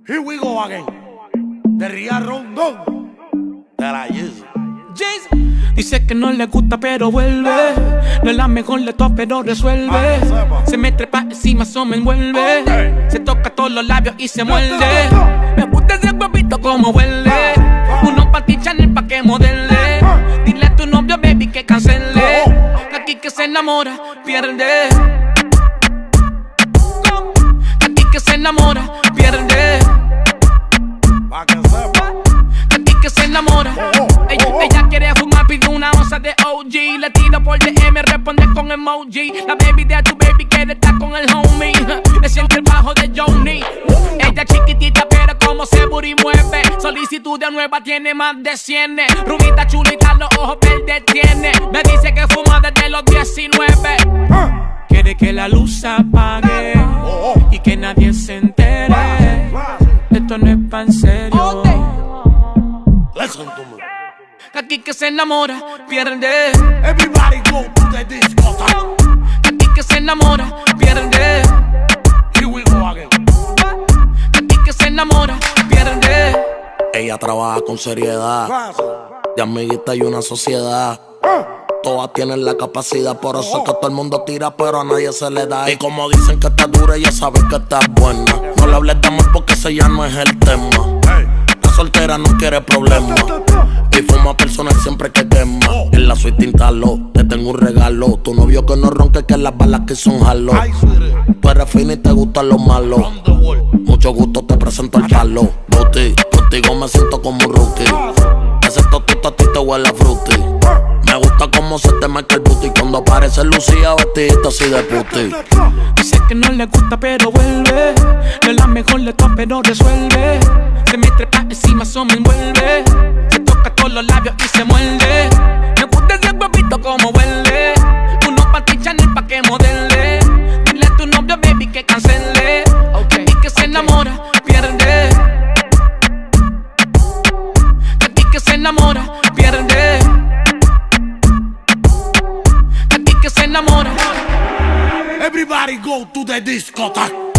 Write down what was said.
Here we go again. De Ria Rondón. De la Yeezy. Dice que no le gusta pero vuelve. No es la mejor de todas pero resuelve. Se me trepa encima, eso me envuelve. Se toca todos los labios y se muerde. Me gusta ese huevito como huele. Uno pa' ti Chanel pa' que modele. Dile a tu novio baby que cancele. Que aquí que se enamora pierde. Que aquí que se enamora pierde. Pa' que sepa. Que aquí que se enamora. Ella quiere fumar, pide una onza de OG. Le tiro por DM, responde con emoji. La baby de tu baby quiere estar con el homie. Le siente el bajo de Johnny. Ella chiquitita pero como se booty mueve. Solicitud de nueva tiene más de 100. Rubita chulita, los ojos verdes tiene. Me dice que fuma desde los 19. Quiere que la luz se apague y que nadie se entere. Esto no es pa' en serio. Listen to me. Aquí que se enamora, pierde. Everybody go to the discotheque. Aquí que se enamora, pierde. Here we go again. Aquí que se enamora, pierde. Ella trabaja con seriedad, de amiguita y una sociedad. Todas tienen la capacidad, por eso es que todo el mundo tira, pero a nadie se le da. Y como dicen que está dura, ella sabe que está buena. No le hables de amor porque ese ya no es el tema. La soltera no quiere problemas y fuma personal siempre que quema. En la suite instaló, te tengo un regalo. Tu novio que no ronque, que las balas que son jalo. Tú eres fina y te gustan los malos. Mucho gusto, te presento el palo. Booty, contigo me siento como un rookie. Ese totito a ti te huele a fruity. Me gusta cómo se te marca el booty cuando aparece Lucía vestidita así de puti. Dice que no le gusta pero vuelve. No es la mejor de todas pero resuelve. Se me trepa encima, eso me envuelve. Se toca todos los labios y se muerde. Me gusta ese huevito como huele. Uno pa' ti Chanel pa' que modele. Dile a tu novio baby que cancele. Y que se enamora, pierde. Que a ti que se enamora, pierde. Que a ti que se enamora. Everybody go to the discotheque.